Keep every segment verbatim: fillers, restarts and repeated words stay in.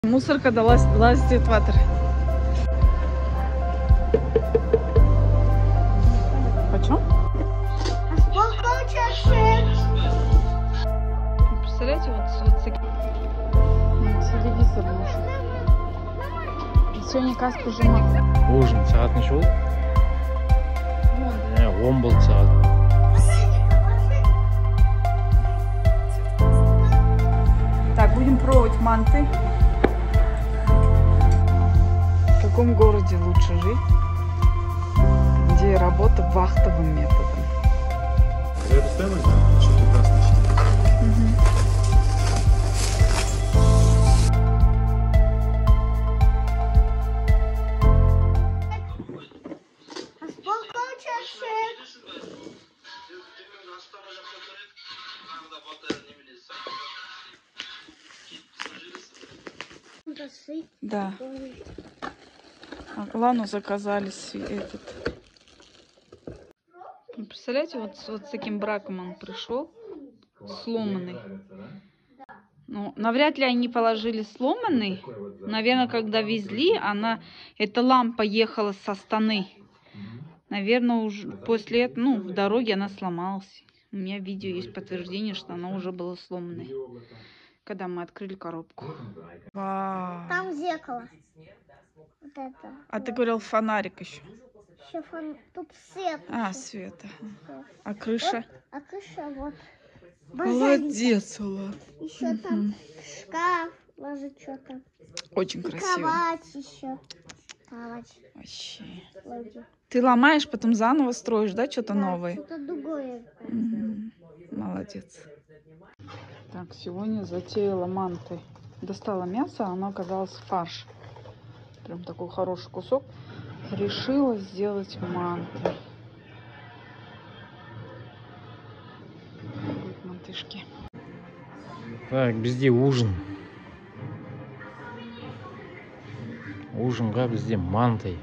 Мусорка далась, лазит в ватер. Почем? А сколько чашек? Представляете, вот, вот такие. Телевизор лучше. Сегодня каску жмак. Ужин сағат неше болды? он болды сағат. Так, будем пробовать манты. В каком городе лучше жить, где работа вахтовым методом? За эту стоимость, да? Что прекрасно считается. Угу. А сколько чашек? Да. Лану заказали этот. Представляете, вот, вот с таким браком он пришел, сломанный. Ну, навряд ли они положили сломанный. Наверное, когда везли, она, эта лампа ехала со Астаны. Наверное, уже после этого, ну, в дороге она сломалась. У меня видео есть подтверждение, что она уже была сломанной, когда мы открыли коробку. Вау. Там зеркало. Вот это. А ты говорил фонарик еще. Еще фон... Тут свет. А, света. А крыша? Вот, а крыша вот. Молодец, Ула. Еще там шкаф, ложит что-то. Очень И красиво. кровать еще. Кровать. Вообще. Ложит. Ты ломаешь, потом заново строишь, да, что-то Да, новое? что-то другое. Мгм. Молодец. Так, сегодня затеяла манты. Достала мясо, оно оказалось фарш. Прям такой хороший кусок. Решила сделать манты. Будут мантышки. Так, бізде ужин. Ужинға бізде манты.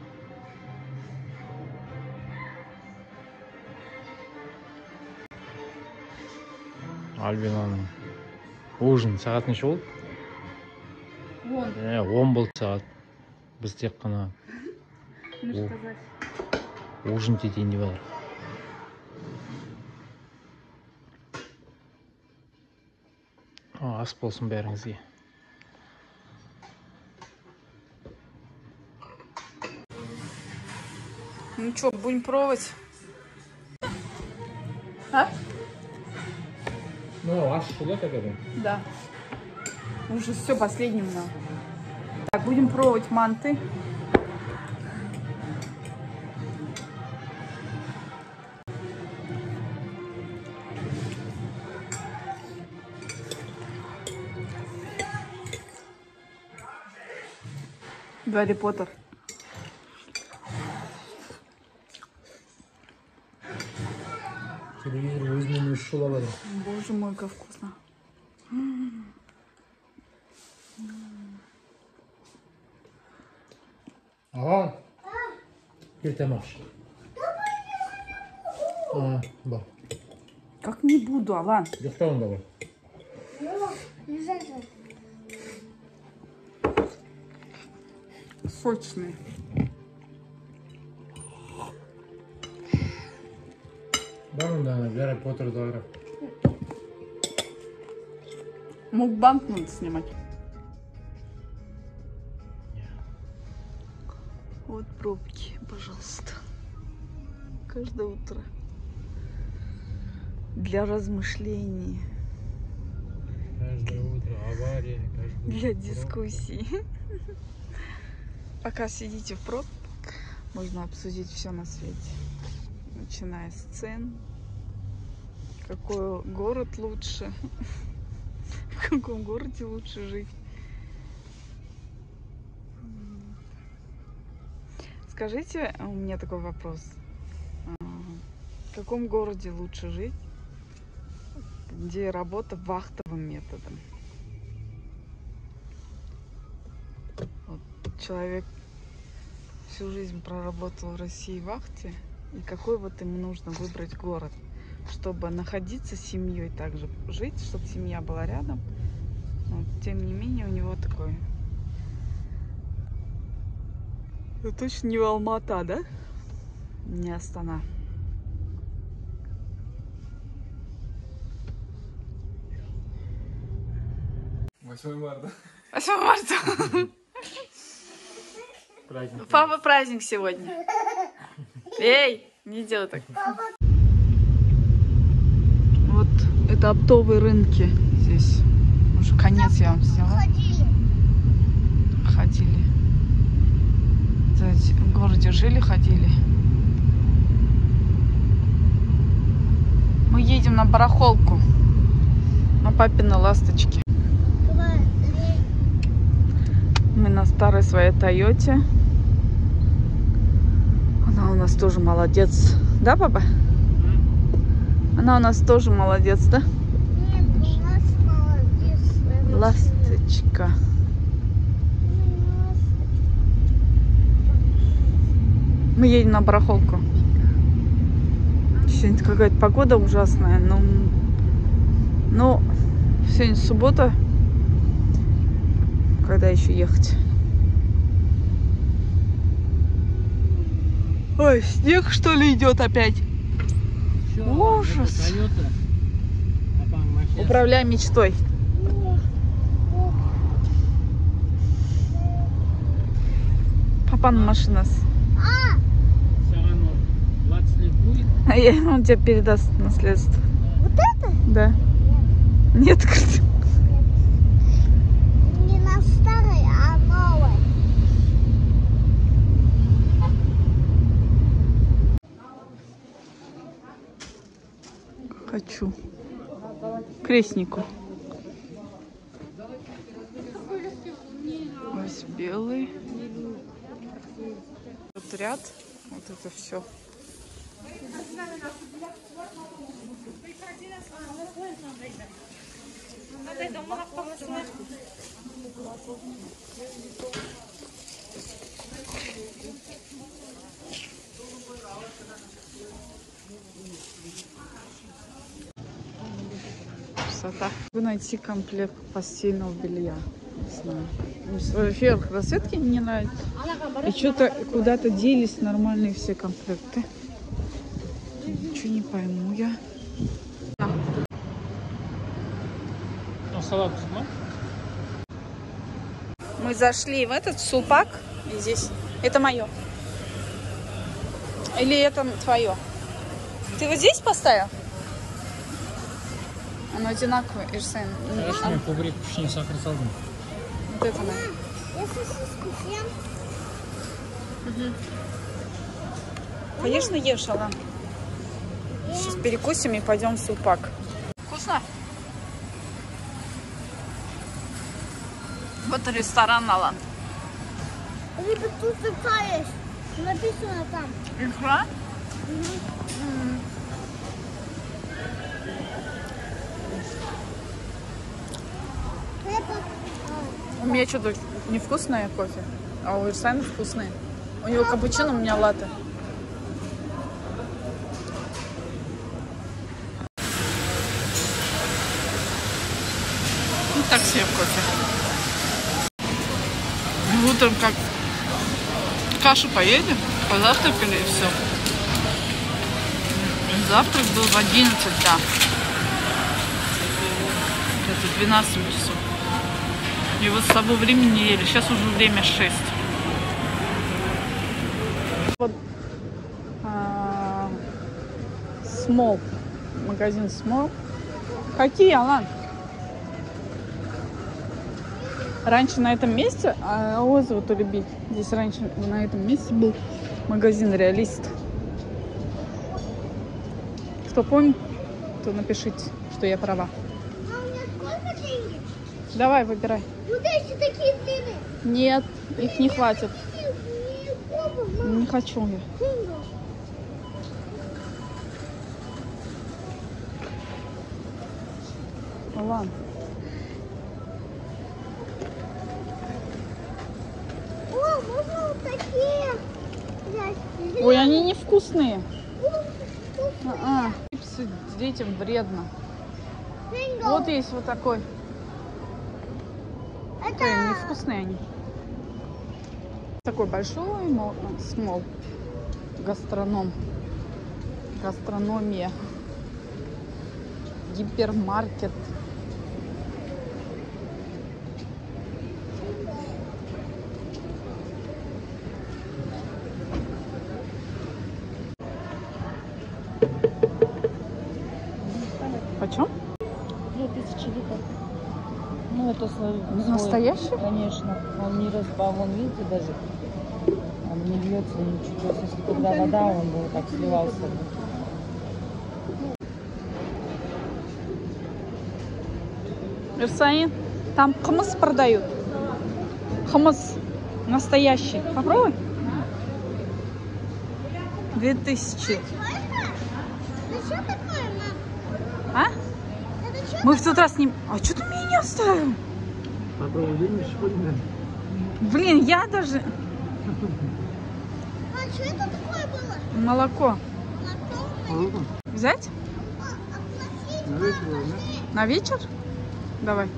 Альбинаның ужин сағат неше болды? Вон. Ә, он болды сағат. Біз тек қана ужин етейін деп жатыр. Ас болсын бәріңізге. Ну что, будем пробовать? А? Ну, ас сюда как это? Да. Уже все, последним надо. Так, будем пробовать манты. Гарри Поттер. Телевизор өзінен өзі шулап жатыр. Боже мой, как вкусно. Ага. Кел тамақ іш. А, бар. Как не буду, Алан? Ұйықта онда бар. Лежать же. Сочные. Бар онда ана Гарри Поттерді қарап. Мукбанк надо снимать. Вот пробки, пожалуйста. Каждое утро. Для размышлений. Каждое утро авария. Для дискуссий. Пока сидите в пробках, можно обсудить все на свете. Начиная с цен, какой город лучше, в каком городе лучше жить. Скажите, у меня такой вопрос. В каком городе лучше жить, где работа вахтовым методом? Вот человек всю жизнь проработал в России в вахте, и какой вот ему нужно выбрать город, чтобы находиться с семьей, также жить, чтобы семья была рядом. Но, тем не менее, у него такой Это точно не Алма-Ата, да? Не Астана. восьмое марта. восьмое марта. Праздник. Папа праздник сегодня. Эй, не делай так. Вот это оптовые рынки здесь. Уже конец я вам сняла. Ходили. В городе жили, ходили. Мы едем на барахолку. На папины ласточки. Мы на старой своей Тойоте. Она у нас тоже молодец. Да, папа? Она у нас тоже молодец, да? Нет, у нас молодец. Ласточка. Мы едем на барахолку. Сегодня какая-то погода ужасная, но, но сегодня суббота. Когда еще ехать? Ой, снег что ли идет опять? Ужас. Управляй мечтой. Папа машина. А я, он тебе передаст наследство. Вот это? Да. Нет, говорит. Не на старой, а новой. Хочу. Крестнику. Весь белый. Вот ряд. Вот это все. Красота. Вы найти комплект постельного белья. Не знаю. Во-первых, расцветки не нравятся. И что-то куда-то делись нормальные все комплекты. Ничего не пойму я. Мы зашли в этот сулпак. И здесь. Это мое. Или это твое? Ты вот здесь поставил? Оно одинаковое. Ирсен. Конечно, я кубрик не сахар салдым. Вот это мое. Если соску съем, Угу. Конечно, ешь, Алан. Сейчас перекусим и пойдем в сулпак. Вкусно? Вот ресторан, Алан. либо тут икра есть. Написано там. Икра? Мгм. Это, У меня что-то невкусное кофе, а у Ирсана вкусное. У него капучино, у меня латте. Ну так себе кофе. Утром как кашу поели, позавтракали и все. Завтрак был в одиннадцать, да. Это двенадцать часов. И вот с того времени не ели. Сейчас уже время шесть. Вот а, Small. Магазин Small. Какие, Алан? Раньше на этом месте, а отзывы то любить. Здесь раньше на этом месте был магазин Реалист. Кто помнит, то напишите, что я права. а у меня сколько денег? Давай, выбирай. Вот эти такие длинные. Нет, их не хватит. Не, оба, мама. Не хочу я. Финго. Ладно. О, можно вот такие взять? Ой, они невкусные. Финго. А-а. Чипсы детям вредно. Вот есть вот такой. Ой, Это невкусные они. Такой большой мол, смол. Гастроном. Гастрономия. Гипермаркет. Почем? Две тысячи литров. Ну, это свой. Настоящий? Конечно. Он не разбавлен, видите, даже. Он не льется ничего. Если когда вода, он бы вот так сливался. Ирсаин, там хумус продают. Хумус настоящий. Попробуй. Две тысячи. Это что такое, мам? А? Это что? Мы в тот раз не... А что ты меня не оставил? Попробуй, видишь, сегодня. Блин, я даже... А что это такое было? Молоко. Молоко? Взять? Оплатить? На вечер, да? На вечер? Давай.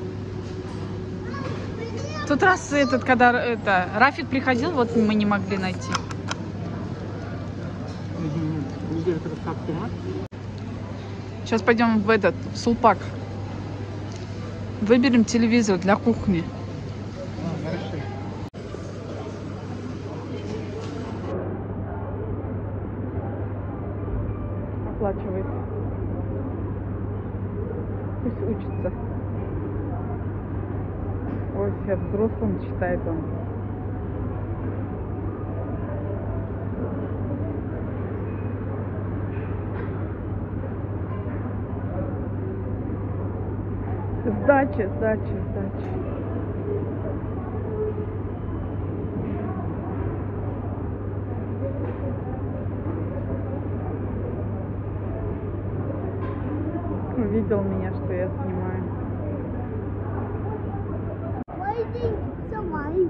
В тот раз этот, когда это, Рафик приходил, вот мы не могли найти. Сейчас пойдем в этот, в Сулпак. Выберем телевизор для кухни. Оплачивает. Пусть учится. Ой, сейчас взрослым читает он. Сдача, сдача, сдача. Увидел меня, что я снимаю. Мои деньги, все мои.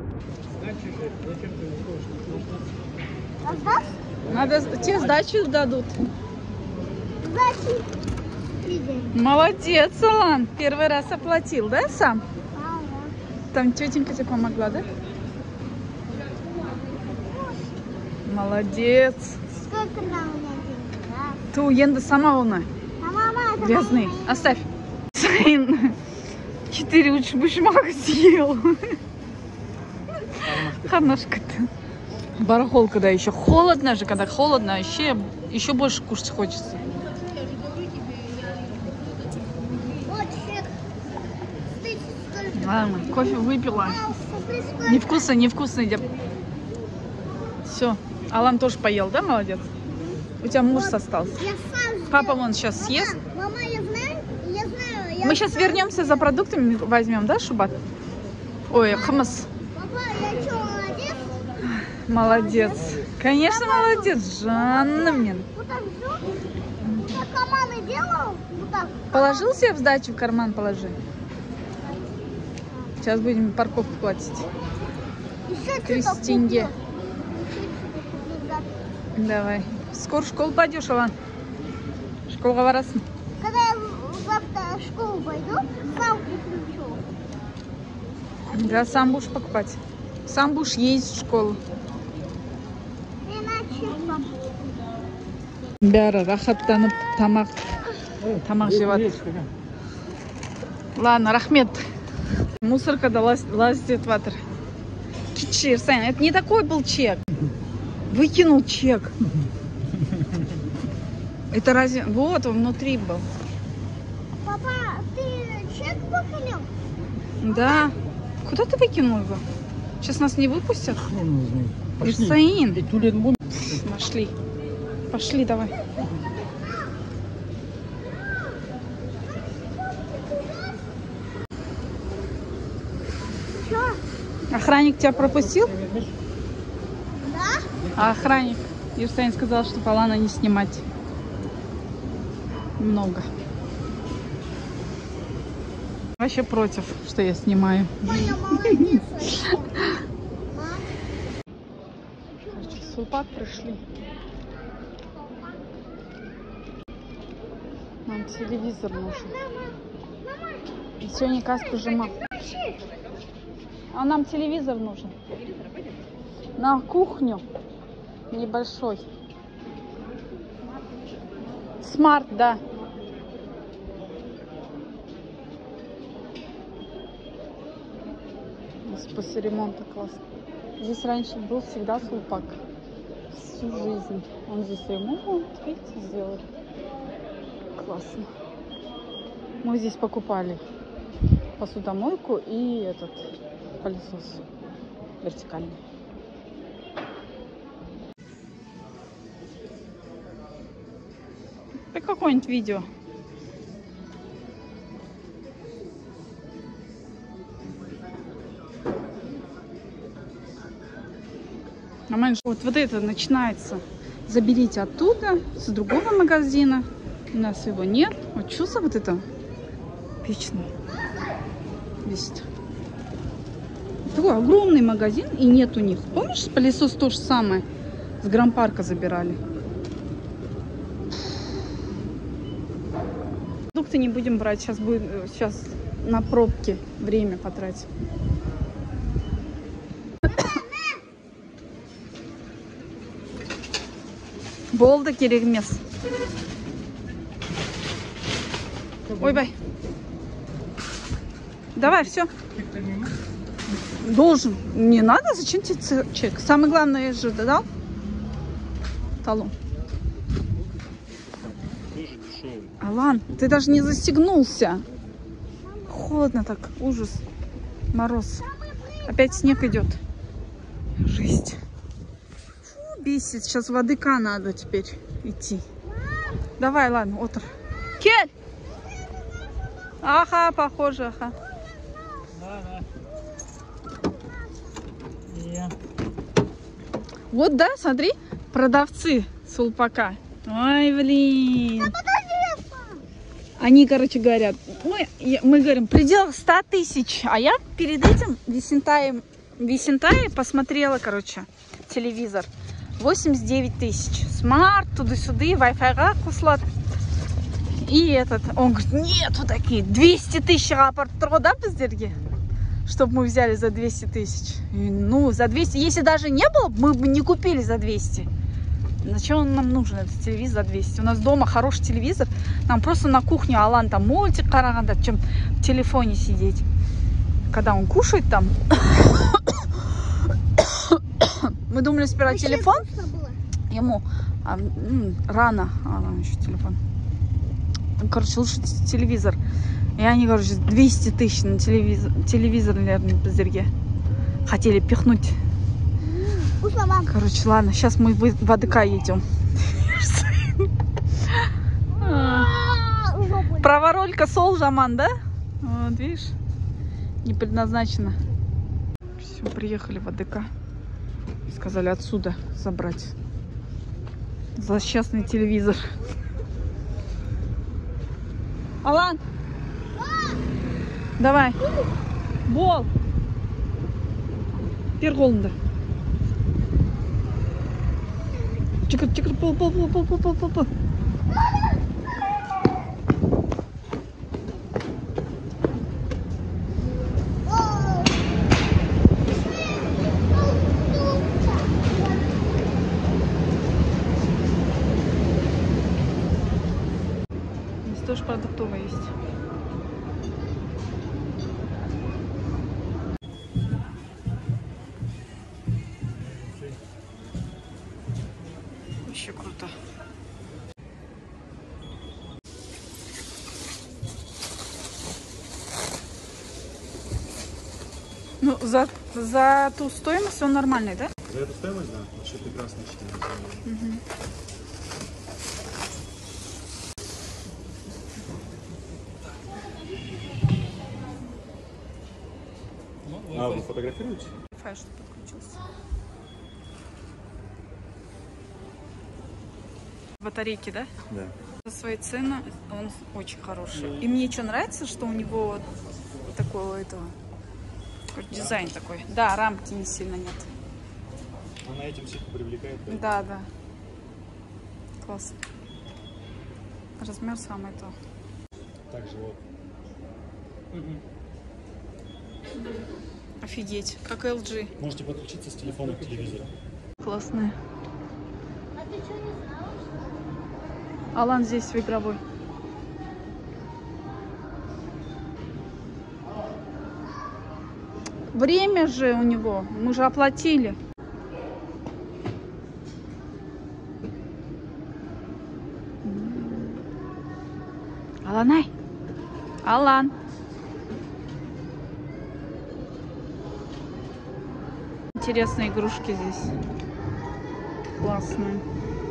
Отдашь? Надо, тебе сдачу дадут. Сдачи. И деньги. Молодец, Алан. Первый раз оплатил, да, сам? Ага. Там тетенька тебе помогла, да? Молодец. Сколько там у меня денег? Раз. Ту енді сама оны. А мама, это Грязный. мои. Оставь. Сын. Четыре лучше бушмага съел. Ханашка-то. Барахолка, да, еще холодно же, когда холодно, еще, еще больше кушать хочется. Вот чек. Смотрите, сколько. Ладно, кофе выпила. А, смотри, сколько. Невкусно, невкусно. Все. Алан тоже поел, да, молодец? У тебя муж остался. Я сам Папа сделал. вон сейчас съест. Мама, мама, я знаю, я знаю. Я Мы сейчас сам- вернемся за продуктами, возьмем, да, Шубат? Ой, хамас. Папа, я что, молодец? Молодец. Конечно, молодец. Жанна, блин. Вот так все. Так команды делал? Вот так. Положил себе в сдачу, в карман положи. Сейчас будем парковку платить. Еще тридцать что-то тенге. купил. Еще что-то купил, да. Давай. Скоро в школу пойдешь, Алан. Школға барасың. Когда я завтра в школу пойду, сам куплю все. Да, сам будешь покупать. Сам будешь ездить в школу. Иначе папа. Бәрі рахаттанып тамақ тамақ жеп жатыр. Ладно, рахмет. Мусоркада лазить етіп жатыр. Кетші, Ирсайн, это не такой был чек. Выкинул чек. Это разве... Вот он внутри был. Папа, ты чек выкинул? Да. Куда ты выкинул его? Сейчас нас не выпустят. Пошли. Ирсаин. И тулен бун. Нашли. Пошли, давай. Что? Охранник тебя пропустил? Да? А охранник Ирсаин сказал, что Алана не снимать. Много. Вообще против, что я снимаю. Понял, молодец. Мам. Короче, в Сулпак пришли. Нам телевизор нужен. И сегодня каспу жима. А нам телевизор нужен. на кухню небольшой. Смарт, да. После ремонта классно. Здесь раньше был всегда сулпак. Всю жизнь. Он здесь ремонт, видите, сделали. Классно. Мы здесь покупали посудомойку и этот пылесос вертикальный. Да какое-нибудь видео. Вот, вот это начинается. Заберите оттуда, с другого магазина. У нас его нет. Вот что за вот это? Вечно. Висит. Такой огромный магазин, и нет у них. Помнишь, пылесос то же самое? С Гранд-парка забирали. Продукты не будем брать. Сейчас будет, сейчас на пробки время потратим. Болды керек емес. Ойбай. Давай, все. Должен. Не надо, зачем тебе чек? Самое главное, я же дал талон. Тоже дешевый. Алан, ты даже не застегнулся. Холодно так, ужас. Мороз. Опять снег идет. Жесть. Фу, бесит. Сейчас водыка надо теперь идти. Давай, ладно, отр. Кель! Ага, похоже, ага. Да, да. Yeah. Вот, да, смотри, продавцы сулпака. Ой, блин. Они, короче, говорят, мы, мы говорим, в пределах ста тысяч. А я перед этим в Висентае, в Висентае посмотрела, короче, телевизор. восемьдесят девять тысяч. Смарт, туда-сюда, Wi-Fi куслат. И этот, он говорит, нету такие, двести тысяч рапорт труда, бездерги, чтобы мы взяли за двести тысяч. И, ну, за двести, если даже не было, мы бы не купили за двести. Зачем он нам нужен, этот телевизор за двести? У нас дома хороший телевизор, нам просто на кухню Алан там мультик караганда, чем в телефоне сидеть. Когда он кушает там, мы думали сперва телефон, ему а, м, рано, а, еще телефон. Короче, лучше телевизор. И они, короче, двести тысяч на телевизор, телевизор, наверное, в Зерге хотели пихнуть. Короче, ладно, сейчас мы в АДК едем. Праворолька сол жаман, да? Вот, видишь? Не предназначено. Все, приехали в АДК. Сказали отсюда забрать. Злосчастный телевизор. Алан! Давай. Бол! Бер қолыңды. Чикр, чикр, пол, пол, пол, пол, пол, пол, пол, пол. Здесь тоже продуктовая есть. Вообще круто. Ну, за, за ту стоимость он нормальный, да? За эту стоимость, да, вообще прекрасно считается. Угу. А, вы фотографируете? Wi-Fi что подключился. Батарейки, да? Да. За свои цены он очень хороший. И мне что нравится, что у него вот такой этого дизайн такой. Да, рамки не сильно нет. Она этим сильно привлекает. Да, Да, да. Классно. Размер самый то. также вот. Офигеть, как эл джи. Можете подключиться с телефона к телевизору. Классные. А ты что, не знала, что? Алан здесь в игровой. Время же у него, мы же оплатили. Аланай, Алан. Интересные игрушки здесь. Классные.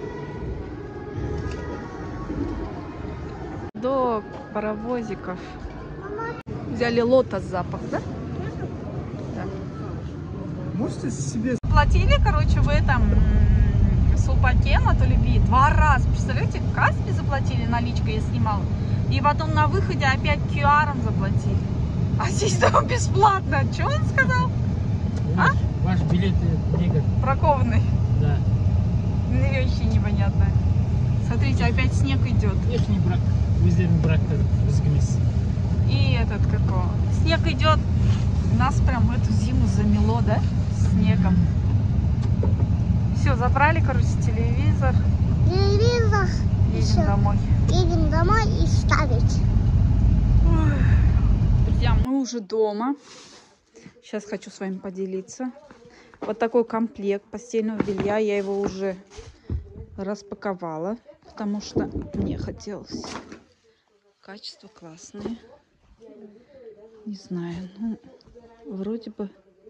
До паровозиков. Взяли лотос запах, да? Да. Можете себе... Платили, короче, в этом Сулпаке на Толеби два раза. Представляете, в Каспи заплатили, наличкой я снимала. И потом на выходе опять ку аром заплатили. А здесь там бесплатно. Что он сказал? Ваш, ваш билет негр. Бракованный. Да. Вообще непонятно. Смотрите, опять снег идет. Ихний брак. Өздерінің брактары өзгемес. И этот какого? Снег идет. Нас прям эту зиму замело, да? Снегом. Все, забрали, короче, телевизор. Телевизор. Едем Всё. домой. Едем домой и ставить. Друзья, мы уже дома. Сейчас хочу с вами поделиться. Вот такой комплект постельного белья. Я его уже распаковала, потому что мне хотелось. Качество классное. Не знаю, ну, вроде бы,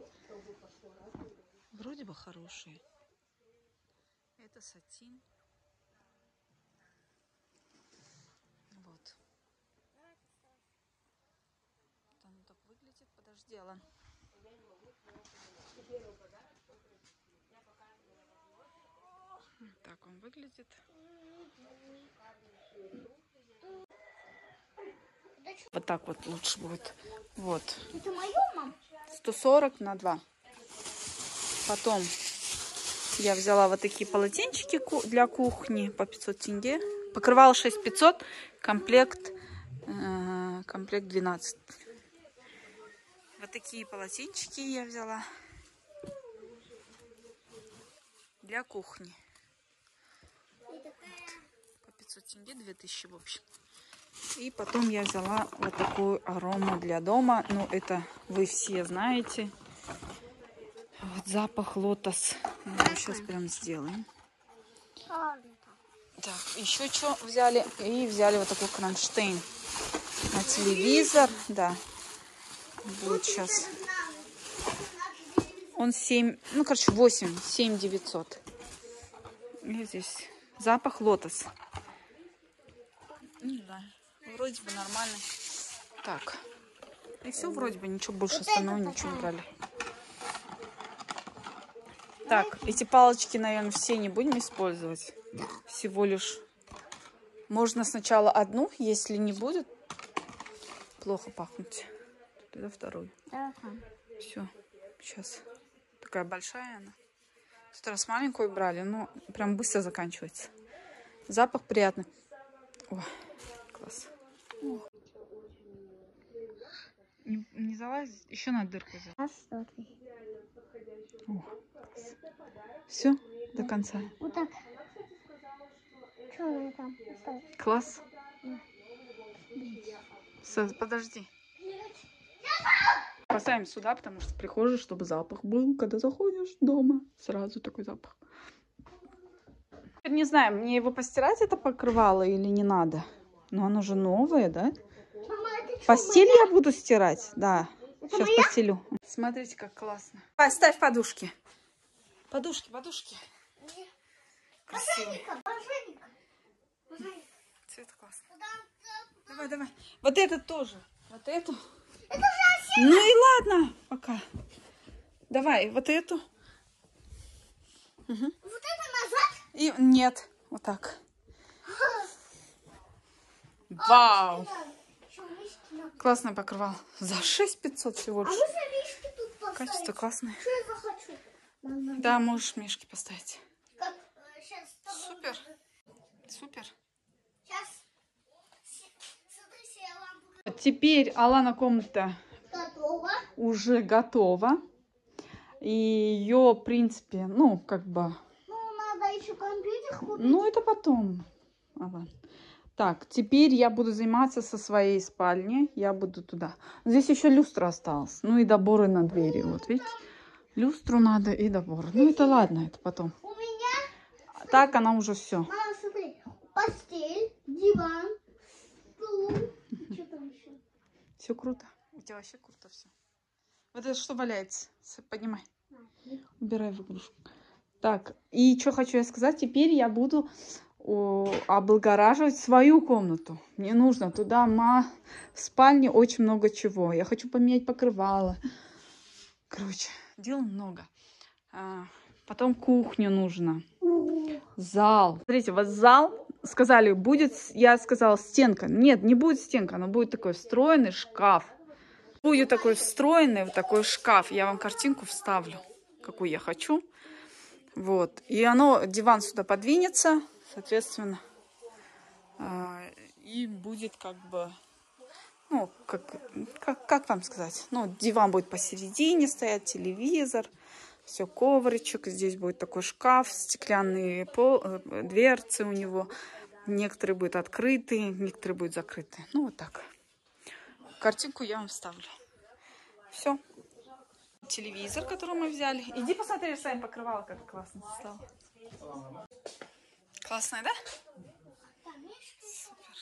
вроде бы хорошие. Это сатин. Вот. Вот оно так выглядит. Подожди, Алан. Так он выглядит. Вот так вот лучше будет. Вот. Это мое, мам? сто сорок на два. Потом я взяла вот такие полотенчики для кухни по пятьсот тенге. Покрывало шесть тысяч пятьсот. Комплект, э, комплект двенадцать. Вот такие полотенчики я взяла для кухни. Вот. По пятьсот тенге, две тысячи в общем. И потом я взяла вот такую арому для дома. Ну, это вы все знаете. Вот запах лотос. Мы его сейчас прям сделаем. Так, еще что взяли? И взяли вот такой кронштейн на телевизор. Да. Будет сейчас. Он семь, ну, короче, восемь, семь девятьсот. И здесь запах лотос. Не знаю. Вроде бы нормально. Так. И все вроде бы. Ничего больше остального ничего не брали. Так, эти палочки, наверное, все не будем использовать. Всего лишь. Можно сначала одну, если не будет плохо пахнуть. Тогда вторую. Все. Сейчас. Такая большая она. В тот раз маленькую брали, но прям быстро заканчивается. Запах приятный. О, класс. Не, не залазит? Еще на дырку залазит. Все, до конца. Вот так. Что она там осталось? Класс. Все, подожди. Поставим сюда, потому что в прихожей, чтобы запах был, когда заходишь дома. Сразу такой запах. Не знаю, мне его постирать это покрывало или не надо. Но оно же новое, да? Мама, это что, Постель моя? я буду стирать, да. Это Сейчас моя? постелю. Смотрите, как классно. Поставь подушки. Подушки, подушки. Красивый. Боженька, боженька. Цвет классный. Давай, давай. Вот этот тоже. Вот эту. Это же Ну и ладно, пока. Давай, вот эту. Угу. вот это назад? И нет, вот так. Вау! Что, мишки надо? Классный покрывал. За шесть тысяч пятьсот всего А лишь. можно мишки тут поставить? Качество классное. Что я захочу? Мама, Да, можешь мишки поставить. как, э, сейчас с тобой Супер. буду. Супер. Сейчас. С- Смотрите, я вам покажу. Теперь Алана комната Готово. готова. уже готова. И ее, в принципе, ну, как бы... Ну, надо еще компьютер купить. Ну, это потом. Ага. Так, теперь я буду заниматься со своей спальни. Я буду туда. Здесь еще люстра осталась. Ну, и доборы на двери. Вот, видите? Люстру надо и доборы. Ну, это ладно, это потом. У меня... Так, она уже все. Мама, смотри. Постель, диван, стул. Что там еще? Все круто. У тебя вообще круто все. Вот это что валяется? Поднимай. Убирай в игрушку. Так, и что хочу я сказать. Теперь я буду о, облагораживать свою комнату. Мне нужно туда ма... в спальне очень много чего. Я хочу поменять покрывало. Короче, дел много. А, потом кухню нужно. Зал. Смотрите, вот зал. Сказали, будет, я сказала, стенка. Нет, не будет стенка, но будет такой встроенный шкаф. Будет такой встроенный вот такой шкаф. Я вам картинку вставлю, какую я хочу. Вот. И оно, диван сюда подвинется, соответственно. И будет как бы, ну, как, как, как вам сказать? Ну, диван будет посередине стоять, телевизор, все, ковричек. Здесь будет такой шкаф, стеклянные пол, дверцы у него. Некоторые будут открытые, некоторые будут закрыты. Ну, вот так. Картинку я вам вставлю. Все. Телевизор, который мы взяли. Иди посмотри, сами покрывало, как классно стало. Классное, да? Супер.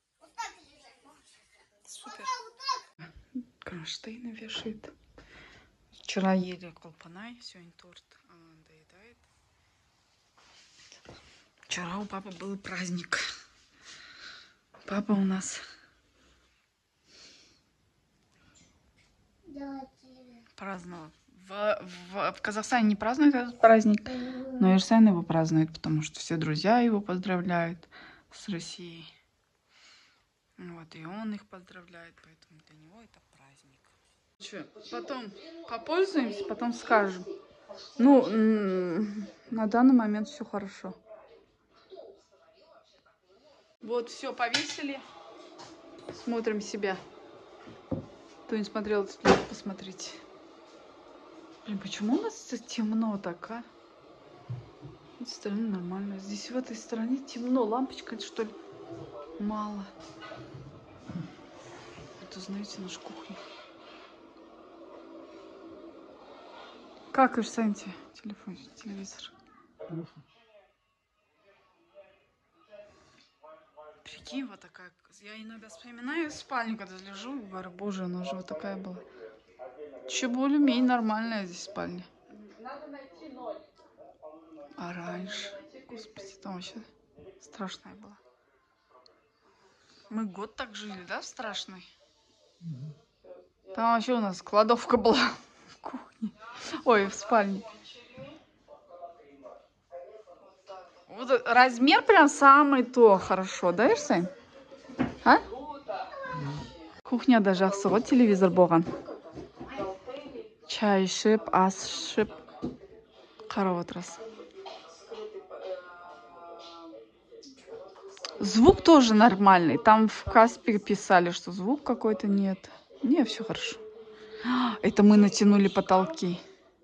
Супер. Кронштейны вешает. Вчера ели колпанай, сегодня торт. Она доедает. Вчера у папы был праздник. Папа у нас праздновал. В, в, в Казахстане не празднуют этот праздник, но Ирсен его празднует, потому что все друзья его поздравляют с Россией. Вот, и он их поздравляет, поэтому для него это праздник. Че, потом попользуемся, потом скажем. Ну, на данный момент все хорошо. Вот, все, повесили. Смотрим себя. Кто не смотрел этот фильм, посмотрите. Блин, почему у нас темно так, а? В этой стороне нормально. Здесь в этой стороне темно. Лампочка, что ли, мало. Это, знаете, наша кухня. Как, Ирсанте, телефон, телевизор? Прикинь, вот такая. Я иногда вспоминаю спальню, когда лежу, и говорю, боже, она же вот такая была. Еще более-менее нормальная здесь спальня. А раньше, господи, там вообще страшная была. Мы год так жили, да, в страшной? Там вообще у нас кладовка была в кухне. Ой, в спальне. Вот размер прям самый то хорошо, да, Ирсен? А? Кухня даже ақсы, телевизор болған. Чай ішіп, ас ішіп, қарап отырасың. Звук тоже нормальный. Там в Каспе писали, что звук какой-то нет. Не, все хорошо. Это мы натянули потолки.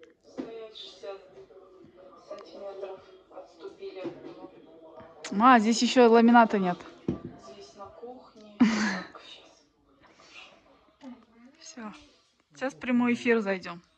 А, здесь еще ламината нет. Все. Сейчас в прямой эфир зайдем.